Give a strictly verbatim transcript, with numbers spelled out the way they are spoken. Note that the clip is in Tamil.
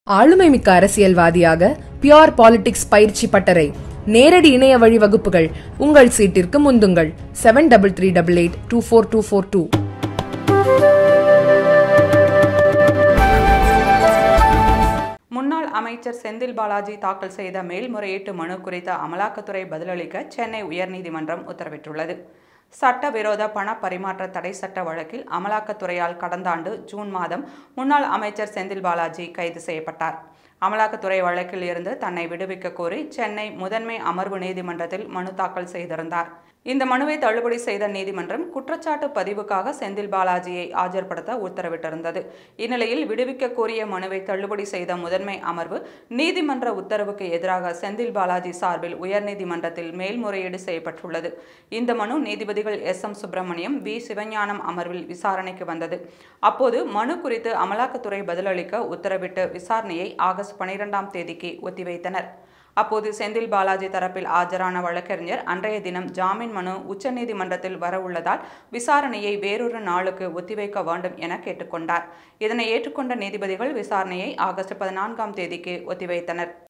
ஆளுமைமிக்க அரசியல்வாதியாக பியோர் பாலிடிக்ஸ் பயிற்சி பட்டறை, நேரடி இணைய வழி வகுப்புகள். உங்கள் சீட்டிற்கு முந்துங்கள். Seven double three double eight two four two four two. முன்னாள் அமைச்சர் செந்தில் பாலாஜி தாக்கல் செய்த மேல்முறையீட்டு மனு குறித்த அமலாக்கத்துறை பதிலளிக்க சென்னை உயர்நீதிமன்றம் உத்தரவிட்டுள்ளது. சட்டவிரோத பண பரிமாற்ற தடை சட்ட வழக்கில் அமலாக்கத்துறையால் கடந்த ஆண்டு ஜூன் மாதம் முன்னாள் அமைச்சர் செந்தில் பாலாஜி கைது செய்யப்பட்டார். அமலாக்கத்துறை வழக்கில் இருந்து தன்னை விடுவிக்க கோரி சென்னை முதன்மை அமர்வு நீதிமன்றத்தில் மனு தாக்கல் செய்திருந்தார். இந்த மனுவை தள்ளுபடி செய்த நீதிமன்றம் குற்றச்சாட்டு பதிவுக்காக செந்தில் பாலாஜியை ஆஜர்படுத்த உத்தரவிட்டிருந்தது. இந்நிலையில் விடுவிக்க கோரிய மனுவை தள்ளுபடி செய்த முதன்மை அமர்வு நீதிமன்ற உத்தரவுக்கு எதிராக செந்தில் பாலாஜி சார்பில் உயர்நீதிமன்றத்தில் மேல்முறையீடு செய்யப்பட்டுள்ளது. இந்த மனு நீதிபதிகள் S M Subramaniam, V Sivagnanam அமர்வில் விசாரணைக்கு வந்தது. அப்போது மனு குறித்து அமலாக்கத்துறை பதிலளிக்க உத்தரவிட்டு விசாரணையை ஆகஸ்ட் பனிரெண்டாம் தேதிக்கு ஒத்திவைத்தனர். அப்போது செந்தில் பாலாஜி தரப்பில் ஆஜரான வழக்கறிஞர் அன்றைய தினம் ஜாமீன் மனு உச்சநீதிமன்றத்தில் வரவுள்ளதால் விசாரணையை வேறொரு நாளுக்கு ஒத்திவைக்க வேண்டும் என கேட்டுக்கொண்டார். இதனை ஏற்றுக்கொண்ட நீதிபதிகள் விசாரணையை ஆகஸ்ட் பதினான்காம் தேதிக்கு ஒத்திவைத்தனர்.